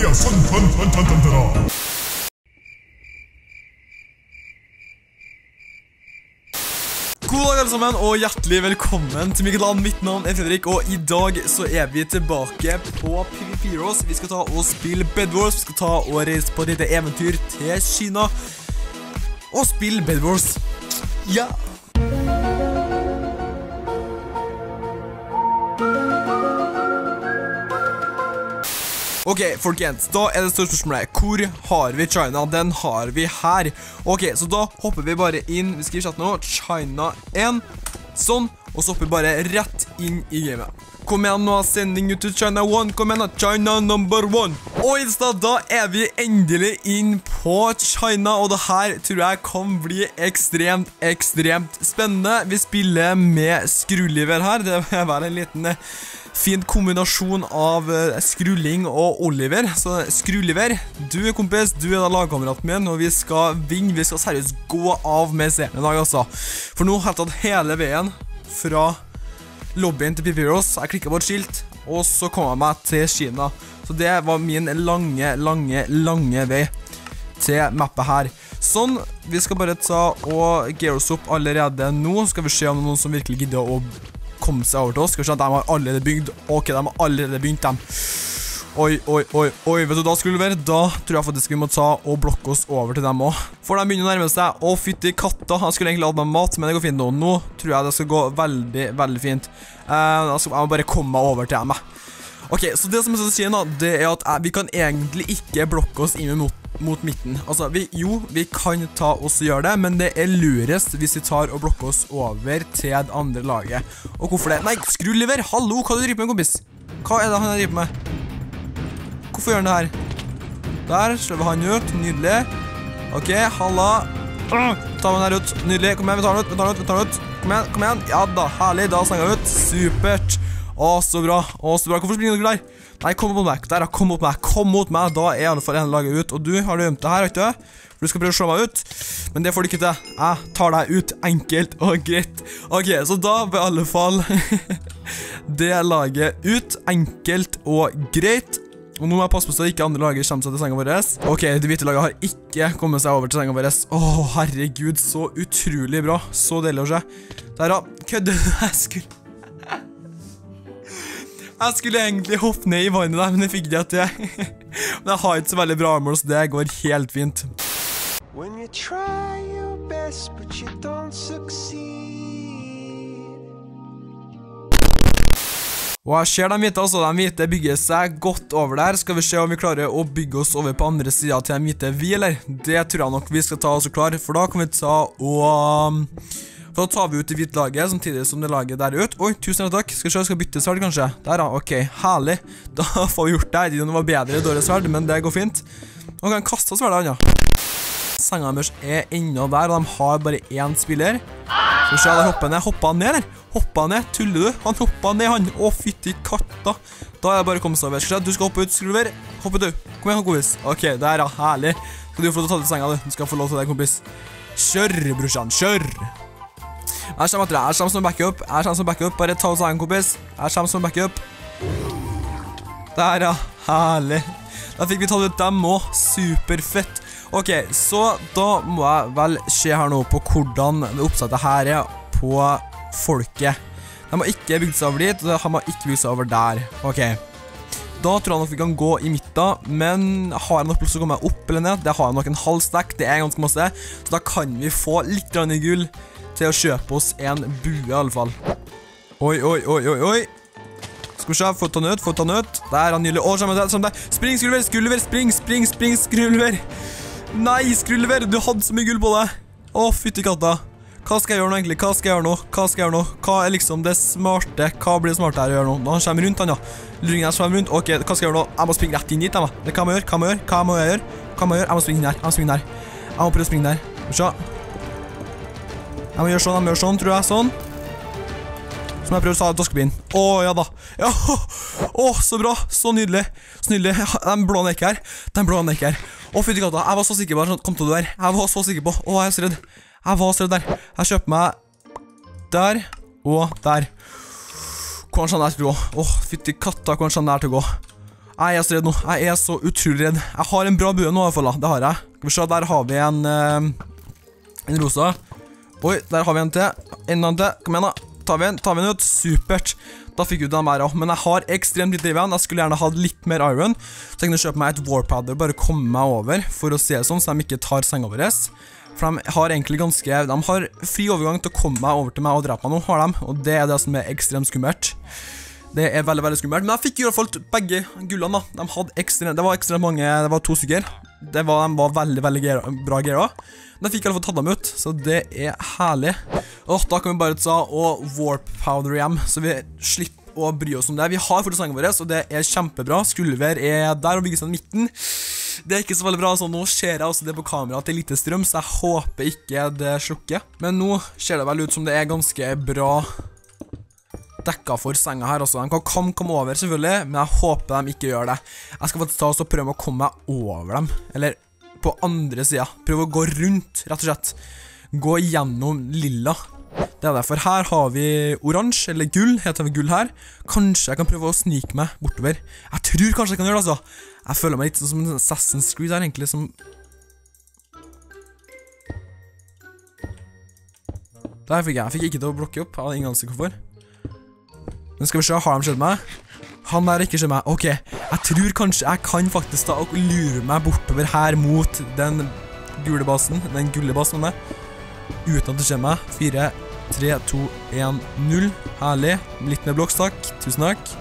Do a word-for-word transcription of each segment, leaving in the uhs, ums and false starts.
God dag alle sammen, og hjertelig velkommen til Mikkeland. Mitt navn er Fredrik, og i dag så er vi tilbake på PvP Heroes. Vi skal ta og spille Bed Wars, vi skal ta og reise på et lite eventyr til Kina og spille Bed Wars. Ja! Ok, folkens, da er det store spørsmålet. Hvor har vi China? Den har vi her. Ok, så da hopper vi bare inn. Vi skriver chatten nå, China én. Sånn, og så hopper vi bare rett inn i gamet. Kom igjen nå, sending ut til China one. Kom igjen nå, China number one. Og i stedet, da er vi endelig inn på China, og det her tror jeg kan bli ekstremt, ekstremt spennende. Vi spiller med skruliver her. Det vil være en liten fin kombinasjon av skrulling og Oliver. Så skruliver, du er kompis, du er da lagkameraten min, og vi skal vinne, vi skal seriøst gå av med serien i dag altså. For nå har jeg tatt hele veien fra lobbyen til PvP Heroes, jeg klikket på et skilt, og så kom jeg meg til Kina. Så det var min lange, lange, lange vei til mappet her. Sånn, vi skal bare ta og gear oss opp allerede nå, skal vi se om noen som virkelig gidder å komme seg over til oss. Skal vi se at de har allerede bygd. Ok, de har allerede begynt dem. Oi, oi, oi, oi, vet du da skulle være? Da tror jeg faktisk vi må ta og blokke oss over til dem også. For de begynner å nærme seg. Å, fytti katta. Han skulle egentlig hatt meg mat, men det går fint nå. Nå tror jeg det skal gå veldig, veldig fint. Uh, jeg må bare komme meg over til dem. Ok, så det som jeg skal si nå, det er at vi kan egentlig ikke blokke oss inn mot mot midten. Altså, vi, jo, vi kan ta oss og gjøre det, men det er lurest hvis vi tar og blokker oss over til det andre laget. Og hvorfor det? Nei, skruliver! Hallo, hva er det du driver med, kompis? Hva er det han driver med? Hvorfor gjør han det her? Der, slår vi han ut, nydelig. Ok, halla. Uh, ta den her ut, nydelig. Kom igjen, vi tar den ut, vi tar den ut, vi tar den ut. Kom igjen, kom igjen. Ja da, herlig, da snakker jeg ut. Supert. Å, så bra, å, så bra. Hvorfor springer dere der? Nei, kom mot meg, der, kom mot meg, kom mot meg. Da er i alle fall en laget ut, og du har du gjemt det her, ikke du? For du skal prøve å slå meg ut, men det får du ikke til. Jeg tar deg ut, enkelt og greit. Ok, så da vil i alle fall det laget ut, enkelt og greit. Og nå må jeg passe på så ikke andre lager kommer seg til sengen vår. Ok, det hvite laget har ikke kommet seg over til sengen vår. Åh, herregud, så utrolig bra. Så deilig å se. Der da, kødde jeg skulle... Jeg skulle egentlig hoppe ned i vannet der, men jeg fikk det til. Men jeg har ikke så veldig bra armor, så det går helt fint. When you try your best, but you don't succeed. Og jeg ser de hvite, altså. De hvite bygger seg godt over der. Skal vi se om vi klarer å bygge oss over på andre siden til de hvite vi, eller? Det tror jeg nok vi skal ta oss og klare, for da kan vi ta og... For da tar vi ut det hvite laget, samtidig som det laget der ut. Oi, tusen takk. Skal vi se, skal bytte sverd kanskje? Der da, ok, herlig. Da får vi gjort det. Jeg vet ikke om det var bedre i dårlig sverd, men det går fint. Nå kan jeg kaste sverdet, ja. Sengen deres er enda der, og de har bare én spiller. Skal vi se, der hopper han ned. Hopper han ned, eller? Hopper han ned, tuller du? Han hopper ned, han. Å, fytti katta. Da er det bare å komme seg over. Skal vi se, du skal hoppe ut, skruver. Hoppe du. Kom igjen, kompis. Ok, der ja, herlig. Skal du få lov til å ta til senga, du. Du skal få lov til det, kompis. Kjør, brorsan, kjør. Jeg kommer etter deg, jeg kommer som backup, jeg kommer som backup, bare ta oss av en kompis, jeg kommer som backup. Der ja, herlig. Da fikk vi tatt ut dem også, superfett. Ok, så da må jeg vel se her nå på hvordan det oppsettet her er på folket. De har ikke bygd seg over dit, og de har ikke bygd seg over der. Ok, da tror jeg nok vi kan gå i midten, men har jeg nok plutselig å komme opp eller ned? Det har jeg nok en halv stack, det er ganske masse, så da kan vi få litt grann i gull til å kjøpe oss en bue i alle fall. Oi, oi, oi, oi, oi. Skal vi se, få ta den ut, få ta den ut. Der er han nylig. Å, sammen der, sammen der. Spring, skruliver, skruliver, spring, spring, spring, skruliver. Nei, skruliver, du hadde så mye gull på deg. Å, fytti katta. Hva skal jeg gjøre nå egentlig? Hva skal jeg gjøre nå? Hva skal jeg gjøre nå? Hva er liksom det smarte? Hva blir det smarte her å gjøre nå? Nå han kommer rundt han, ja. Luringen her kommer rundt. Ok, hva skal jeg gjøre nå? Jeg må springe rett inn dit, da. Det kan jeg gjøre, hva må jeg gjøre? Hva må jeg gjøre? Hva må jeg gjøre? Jeg må springe inn der, jeg må springe der. Jeg må prøve å springe der. Skal vi se. Jeg må gjøre sånn, jeg må gjøre sånn, tror jeg, sånn. Så må jeg prøve å ta daskebin. Åh, ja da. Ja, åh, så bra, så nydelig. Så nydelig, den blå han ikke her. Den blå han ikke her. Åh, fytti katta, jeg var så sikker på at kom til du der. Jeg var så sikker på, åh, jeg er så redd. Jeg var så redd der. Jeg kjøper meg der, og der. Hvordan skjønner jeg til å gå? Åh, fytti katta, hvordan skjønner jeg til å gå? Jeg er så redd nå. Jeg er så utrolig redd. Jeg har en bra bue nå i hvert fall da. Det har jeg. Skal vi se, der har vi en, uh, en rosa. Oi, der har vi en til. En annen til. Kom igjen da. Tar vi en, tar vi en ut. Supert. Da fikk vi ut den mer også. Men jeg har ekstremt litt liv igjen. Jeg skulle gjerne hatt litt mer iron. Så jeg kunne kjøpe meg et warpowder, bare komme meg over for å se sånn, så de ikke tar senga våre. For de har egentlig ganske, de har fri overgang til å komme meg over til meg og drepe meg nå, har de. Og det er det som er ekstremt skummelt. Det er veldig, veldig skummelt. Men jeg fikk i hvert fall begge gullene da. De hadde ekstremt, det var ekstremt mange, det var to stykker. Det var, de var veldig, veldig gira, bra gira. Men jeg fikk i hvert fall tatt dem ut, så det er herlig. Og da kan vi bare ta og warp powder hjem, så vi slipper å bry oss om det. Vi har fortsatt sangen vår, og det er kjempebra. Skulver er der og bygger seg i midten. Det er ikke så veldig bra, så nå ser jeg også det på kamera til lite strøm, så jeg håper ikke det slukker. Men nå ser det vel ut som det er ganske bra dekka for senga her også. De kan komme over selvfølgelig, men jeg håper de ikke gjør det. Jeg skal faktisk ta oss og prøve å komme meg over dem, eller på andre siden. Prøve å gå rundt, rett og slett. Gå gjennom lilla. Det er derfor. Her har vi oransje, eller gull, heter vi gull her. Kanskje jeg kan prøve å snike meg bortover. Jeg tror kanskje jeg kan gjøre det, altså. Jeg føler meg litt sånn som en Assassin's Creed her, egentlig, som... Der fikk jeg. Jeg fikk ikke til å blokke opp. Jeg hadde ingen ansikt hvorfor. Men skal vi se, har de skjedd meg? Han der ikke skjedd meg. Ok, jeg tror kanskje jeg kan faktisk da og lure meg bortover her mot den gule basen, den gulle basen med meg. Uten at det skjer meg. fire, tre, to, en, null. Herlig. Litt mer blokks, takk. Tusen takk.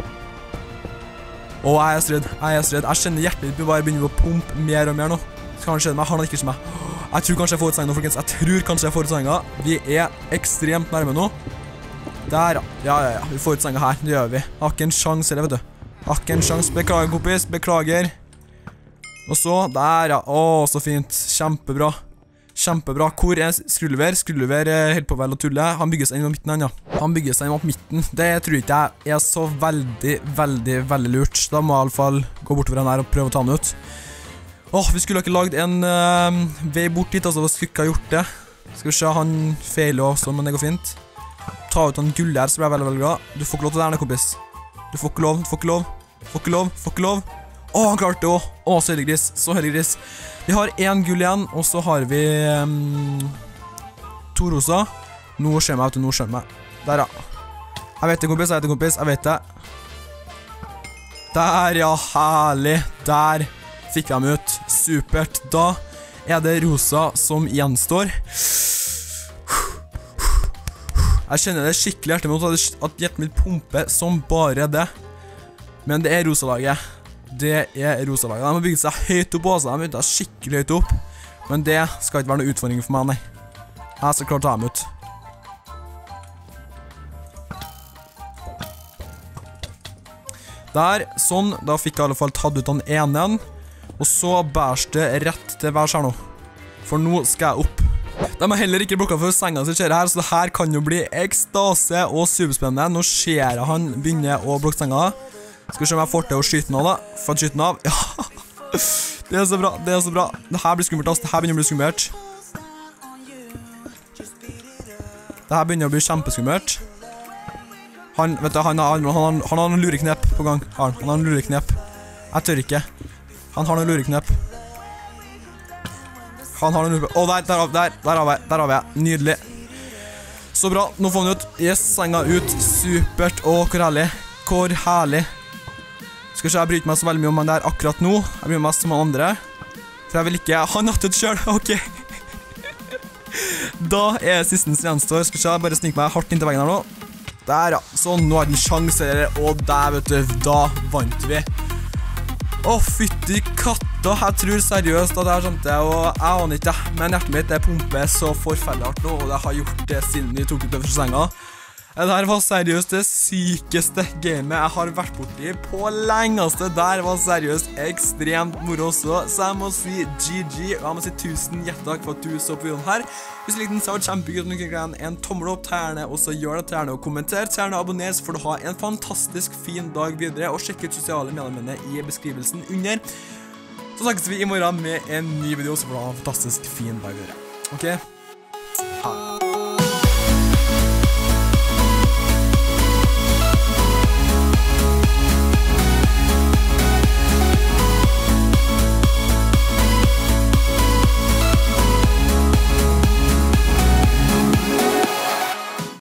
Åh, jeg er så redd. Jeg er så redd. Jeg kjenner hjertet mitt bare begynner å pumpe mer og mer nå. Skal han skjedd meg? Han har ikke skjedd meg. Jeg tror kanskje jeg får ut senga nå, folkens. Jeg tror kanskje jeg får ut senga. Vi er ekstremt nærme nå. Der, ja. Ja, ja, ja. Vi får ut senga her. Det gjør vi. Har ikke en sjans, eller vet du. Har ikke en sjans. Beklager, kompis. Beklager. Og så, der, ja. Åh, så fint. Kjempebra. Kjempebra. Hvor er Skrulver? Skrulver helt på vel å tulle. Han bygger seg inn på midten, han, ja. Han bygger seg inn på midten. Det tror ikke jeg er så veldig, veldig, veldig lurt. Da må jeg i alle fall gå bortover den her og prøve å ta den ut. Åh, vi skulle ikke lagd en uh, vei bort dit, altså. Vi skulle ikke ha gjort det. Skal vi se, han feiler også, men det går fint. Ta ut den gullet her, så blir jeg veldig, veldig glad. Du får ikke lov til det her, kompis. Du får ikke lov, du får ikke lov. Får ikke lov, får ikke lov. Åh, han klarte det også. Åh, så heldig gris, så heldig gris. Vi har en gull igjen, og så har vi um, to rosa. Nå skjer meg, vet du, nå skjer meg. Der, ja. Jeg vet det, kompis, jeg vet det, kompis, jeg vet det. Der, ja, herlig. Der fikk jeg dem ut. Supert. Da er det rosa som gjenstår. Jeg kjenner det skikkelig hjertet mot at hjertet mitt pumper som bare det. Men det er rosa-laget. Det er rosa-laget. De har bygget seg høyt opp også. De har bygget seg skikkelig høyt opp. Men det skal ikke være noe utfordring for meg, nei. Jeg skal klare å ta dem ut. Der, sånn. Da fikk jeg i alle fall tatt ut den ene. Og så bærs det rett til værs her nå. For nå skal jeg opp. De har heller ikke blokket for senga som skjer her, så det her kan jo bli ekstase og superspennende. Nå ser jeg han begynner å blokke senga. Skal vi se om jeg får til å skyte den av da. Få skyte den av. Ja. Det er så bra, det er så bra. Det her blir skummelt, ass. Det her begynner å bli skummelt. Det her begynner å bli kjempeskummelt. Han, vet du, han, han, han, han har noen lureknep på gang. Han, han har noen lureknep. Jeg tør ikke. Han har noen lureknep. Han har noen lureknep. Åh, der, der, der, der har vi, der har vi. Nydelig. Så bra, nå får han ut. Yes, senga ut. Supert. Åh, hvor herlig. Hvor herlig. Skal ikke jeg bryte meg så veldig mye om han der akkurat nå. Jeg bryr meg mest om han andre. For jeg vil ikke ha nattet selv. Ok. Da er sisten som gjenstår. Skal ikke jeg bare snike meg hardt inn til veggen her nå. Der, ja. Så nå har den sjanse. Og der, vet du, da vant vi. Åh, fytti katta. Jeg tror seriøst at det er sånt det, og jeg aner ikke, men hjertet mitt det pumper så forferdelig hardt nå, og det har gjort det siden vi tok ut det første senga. Det her var seriøst det sykeste gamet jeg har vært borti på lengeste. Der var seriøst ekstremt moro også, så jeg må si G G, og jeg må si tusen hjertelig takk for at du så på videoen her. Hvis du likte den, så var det kjempegøy om du kunne gjøre en tommel opp til gjerne, og så gjør det til gjerne å kommentere, til gjerne å abonnere, så får du ha en fantastisk fin dag videre, og sjekk ut sosiale medier i beskrivelsen under. Så snakkes vi i morgen med en ny video, så får du ha en fantastisk fin dag videre. Ok?